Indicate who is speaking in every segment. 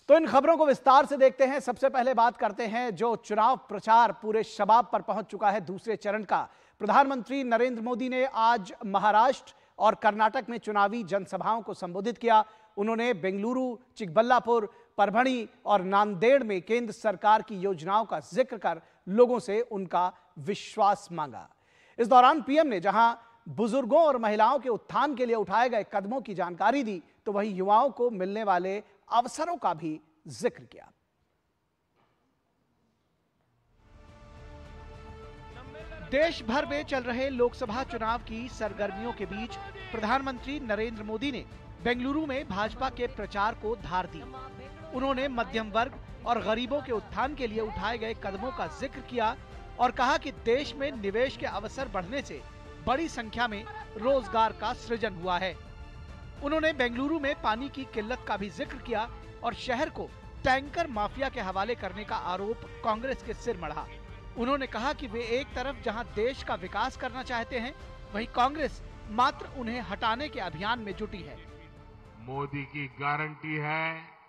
Speaker 1: तो इन खबरों को विस्तार से देखते हैं। सबसे पहले बात करते हैं जो चुनाव प्रचार पूरे शबाब पर पहुंच चुका है दूसरे चरण का। प्रधानमंत्री नरेंद्र मोदी ने आज महाराष्ट्र और कर्नाटक में चुनावी जनसभाओं को संबोधित किया। उन्होंने बेंगलुरु, चिकबल्लापुर, परभणी और नांदेड़ में केंद्र सरकार की योजनाओं का जिक्र कर लोगों से उनका विश्वास मांगा। इस दौरान पीएम ने जहां बुजुर्गों और महिलाओं के उत्थान के लिए उठाए गए कदमों की जानकारी दी, तो वहीं युवाओं को मिलने वाले अवसरों का भी जिक्र किया। देश भर में चल रहे लोकसभा चुनाव की सरगर्मियों के बीच प्रधानमंत्री नरेंद्र मोदी ने बेंगलुरु में भाजपा के प्रचार को धार दी। उन्होंने मध्यम वर्ग और गरीबों के उत्थान के लिए उठाए गए कदमों का जिक्र किया और कहा कि देश में निवेश के अवसर बढ़ने से बड़ी संख्या में रोजगार का सृजन हुआ है। उन्होंने बेंगलुरु में पानी की किल्लत का भी जिक्र किया और शहर को टैंकर माफिया के हवाले करने का आरोप कांग्रेस के सिर मढ़ा। उन्होंने कहा कि वे एक तरफ जहां देश का विकास करना चाहते हैं, वहीं कांग्रेस मात्र उन्हें हटाने के अभियान में जुटी है।
Speaker 2: मोदी की गारंटी है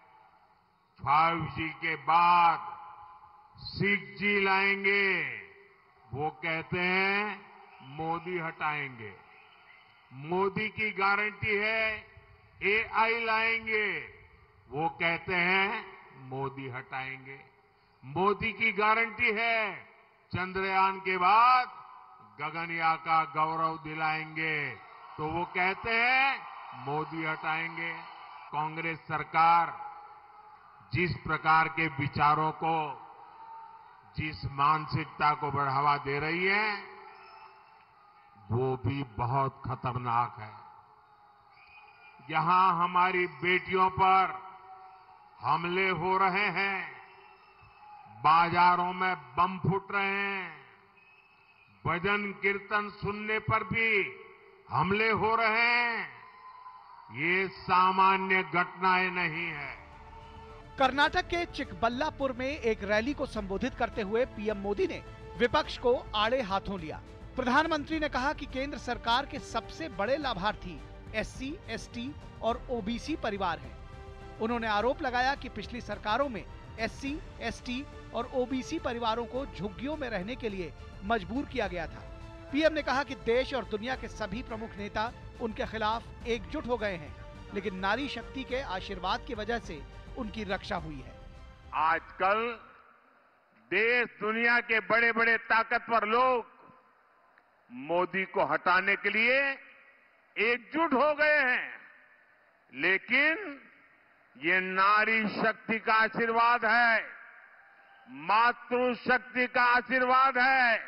Speaker 2: 5G के बाद 6G लाएंगे। वो कहते हैं मोदी हटाएंगे। मोदी की गारंटी है AI लाएंगे। वो कहते हैं मोदी हटाएंगे। मोदी की गारंटी है चंद्रयान के बाद गगनयान का गौरव दिलाएंगे, तो वो कहते हैं मोदी हटाएंगे। कांग्रेस सरकार जिस प्रकार के विचारों को, जिस मानसिकता को बढ़ावा दे रही है, वो भी बहुत खतरनाक है। यहां हमारी बेटियों पर हमले हो रहे हैं, बाजारों में बम फूट रहे हैं, भजन कीर्तन सुनने पर भी हमले हो रहे हैं। ये सामान्य घटनाएं नहीं है।
Speaker 1: कर्नाटक के चिकबल्लापुर में एक रैली को संबोधित करते हुए पीएम मोदी ने विपक्ष को आड़े हाथों लिया। प्रधानमंत्री ने कहा कि केंद्र सरकार के सबसे बड़े लाभार्थी SC, ST और OBC परिवार हैं। उन्होंने आरोप लगाया कि पिछली सरकारों में SC, ST और OBC परिवारों को झुग्गियों में रहने के लिए मजबूर किया गया था। पीएम ने कहा कि देश और दुनिया के सभी प्रमुख नेता उनके खिलाफ एकजुट हो गए हैं, लेकिन नारी शक्ति के आशीर्वाद की वजह से उनकी रक्षा हुई है।
Speaker 2: आजकल देश दुनिया के बड़े बड़े ताकतवर लोग मोदी को हटाने के लिए एकजुट हो गए हैं, लेकिन ये नारी शक्ति का आशीर्वाद है, मातृशक्ति का आशीर्वाद है,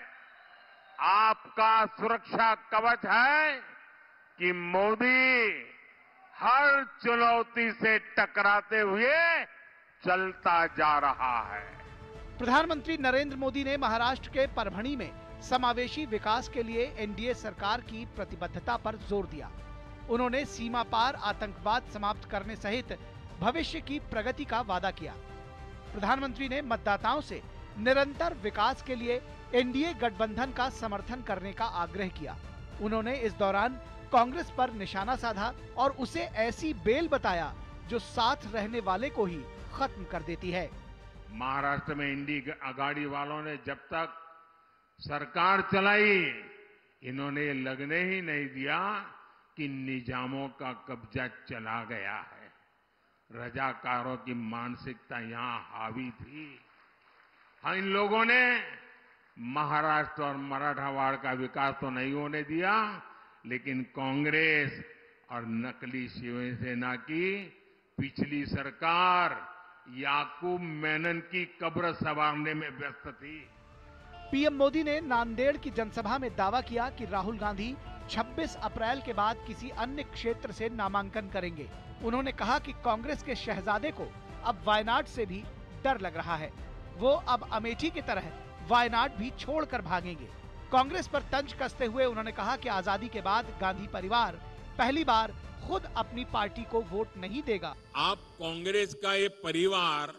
Speaker 2: आपका सुरक्षा कवच है कि मोदी हर चुनौती से टकराते हुए चलता जा रहा है।
Speaker 1: प्रधानमंत्री नरेंद्र मोदी ने महाराष्ट्र के परभणी में समावेशी विकास के लिए NDA सरकार की प्रतिबद्धता पर जोर दिया। उन्होंने सीमा पार आतंकवाद समाप्त करने सहित भविष्य की प्रगति का वादा किया। प्रधानमंत्री ने मतदाताओं से निरंतर विकास के लिए NDA गठबंधन का समर्थन करने का आग्रह किया। उन्होंने इस दौरान कांग्रेस पर निशाना साधा और उसे ऐसी बेल बताया जो साथ रहने वाले को ही खत्म कर देती है।
Speaker 2: महाराष्ट्र में इंडी अगाड़ी वालों ने जब तक सरकार चलाई, इन्होंने ये लगने ही नहीं दिया कि निजामों का कब्जा चला गया है। रजाकारों की मानसिकता यहां हावी थी। हाँ, इन लोगों ने महाराष्ट्र और मराठवाड़ का विकास तो नहीं होने दिया, लेकिन कांग्रेस और नकली शिवसेना की पिछली सरकार याकूब मेनन की कब्र संवारने में व्यस्त थी।
Speaker 1: पीएम मोदी ने नांदेड़ की जनसभा में दावा किया कि राहुल गांधी 26 अप्रैल के बाद किसी अन्य क्षेत्र से नामांकन करेंगे। उन्होंने कहा कि कांग्रेस के शहजादे को अब वायनाड से भी डर लग रहा है। वो अब अमेठी की तरह वायनाड भी छोड़कर भागेंगे। कांग्रेस पर तंज कसते हुए उन्होंने कहा कि आजादी के बाद गांधी परिवार पहली बार खुद अपनी पार्टी को वोट नहीं देगा।
Speaker 3: आप कांग्रेस का ये परिवार,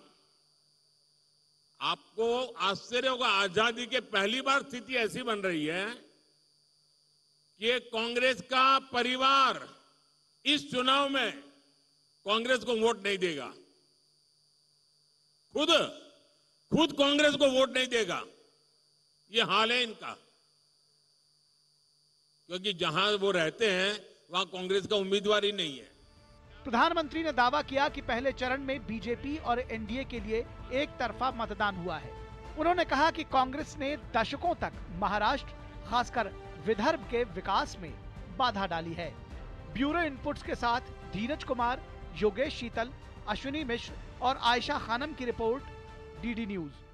Speaker 3: आपको आश्चर्य होगा, आजादी के पहली बार स्थिति ऐसी बन रही है कि कांग्रेस का परिवार इस चुनाव में कांग्रेस को वोट नहीं देगा। खुद कांग्रेस को वोट नहीं देगा। ये हाल है इनका, क्योंकि जहां वो रहते हैं वहां कांग्रेस का उम्मीदवार ही नहीं है।
Speaker 1: प्रधानमंत्री ने दावा किया कि पहले चरण में बीजेपी और एनडीए के लिए एक तरफा मतदान हुआ है। उन्होंने कहा कि कांग्रेस ने दशकों तक महाराष्ट्र, खासकर विदर्भ के विकास में बाधा डाली है। ब्यूरो इनपुट्स के साथ धीरज कुमार, योगेश शीतल, अश्विनी मिश्र और आयशा खानम की रिपोर्ट, डीडी न्यूज।